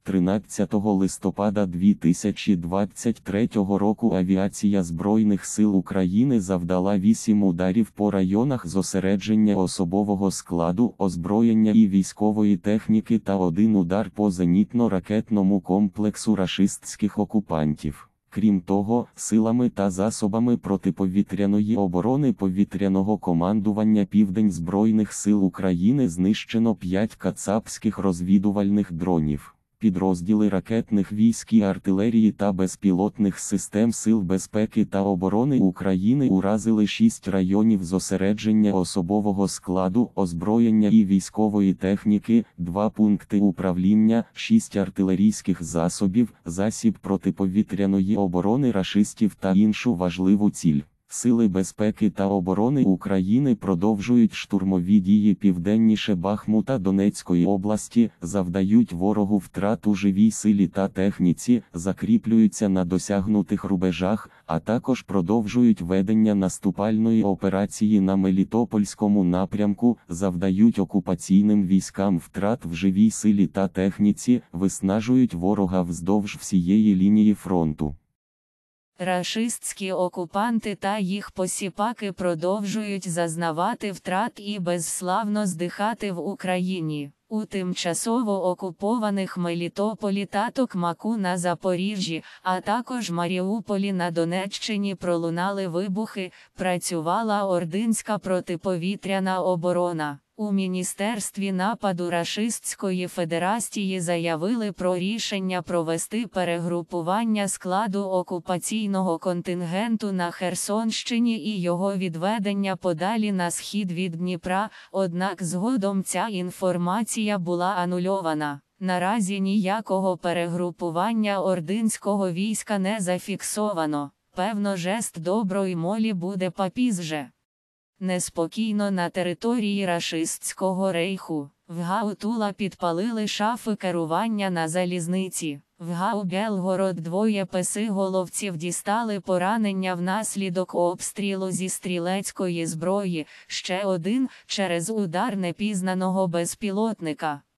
13 листопада 2023 року авіація Збройних сил України завдала 8 ударів по районах зосередження особового складу, озброєння і військової техніки та 1 удар по зенітно-ракетному комплексу рашистських окупантів. Крім того, силами та засобами протиповітряної оборони повітряного командування Південь Збройних сил України знищено 5 кацапських розвідувальних дронів. Підрозділи ракетних військ і артилерії та безпілотних систем Сил безпеки та оборони України уразили 6 районів зосередження особового складу, озброєння і військової техніки, 2 пункти управління, 6 артилерійських засобів, засіб протиповітряної оборони рашистів та іншу важливу ціль. Сили безпеки та оборони України продовжують штурмові дії південніше Бахмута Донецької області, завдають ворогу втрат у живій силі та техніці, закріплюються на досягнутих рубежах, а також продовжують ведення наступальної операції на Мелітопольському напрямку, завдають окупаційним військам втрат в живій силі та техніці, виснажують ворога вздовж всієї лінії фронту. Рашистські окупанти та їх посіпаки продовжують зазнавати втрат і безславно здихати в Україні. У тимчасово окупованих Мелітополі та Токмаку на Запоріжжі, а також Маріуполі на Донеччині пролунали вибухи, працювала ординська протиповітряна оборона. У Міністерстві нападу Рашистської Федерації заявили про рішення провести перегрупування складу окупаційного контингенту на Херсонщині і його відведення подалі на схід від Дніпра, однак згодом ця інформація була анульована. Наразі ніякого перегрупування ординського війська не зафіксовано. Певно, жест доброї молі буде попізже. Неспокійно на території рашистського рейху. В ГАУ Тула підпалили шафи керування на залізниці. В ГАУ Белгород 2 песиголовців дістали поранення внаслідок обстрілу зі стрілецької зброї, ще один – через удар непізнаного безпілотника.